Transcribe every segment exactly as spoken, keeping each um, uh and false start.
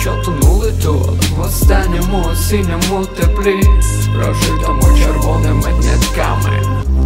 що тонули тут в останньому осінньому теплі, прожитому червоними нитками.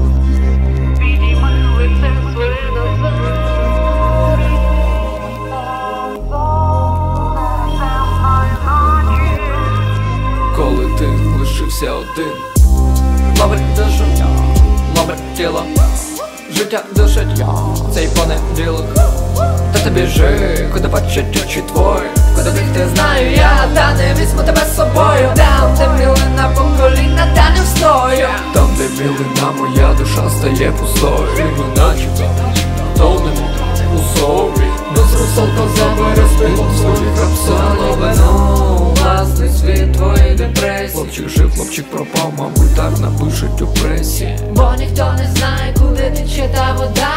Коли ти лишився один, ловить душу, ловить тіло, життя душить цей понеділок. Та ти біжи, куди бачать очі твої, куди ти знаю я, та не візьму тебе з собою. Там, де мілина по коліна, та не встою. Там, де мілина моя душа стає пустою. І ми начебто тонемо у собі. Без русалка забере співом своїх рапсоловину. Власний світ твоєї депресії. Хлопчик жив, хлопчик пропав, мабуть так напишуть у пресі. Бо ніхто не знає, куди тече та вода,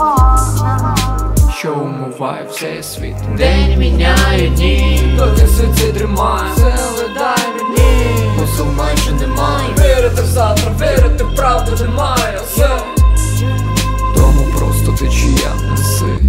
що умиває цей світ. День міняє дні, доки світі тримає. Сили дай мені, бо сил майже немає. Вірити в завтра, вірити в правду немає сил. Тому просто течія неси.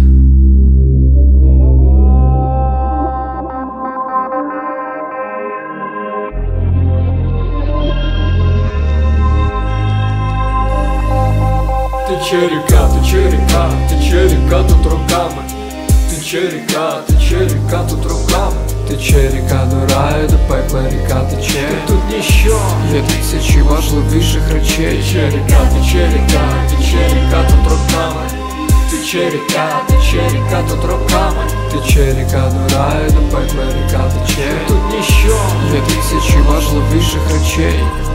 Тече ріка, тече ріка, тече ріка тут роками. Тече ріка, тече ріка тут роками. Тече ріка до раю, до пекла ріка тече. Тут ніщо, є тисячі важливіших речей. Тече ріка, тече ріка, тече ріка тут роками. Тече ріка, тече ріка тут роками. Тече ріка до раю, до пекла ріка тече. Тут ніщо, є тисячі важливіших речей.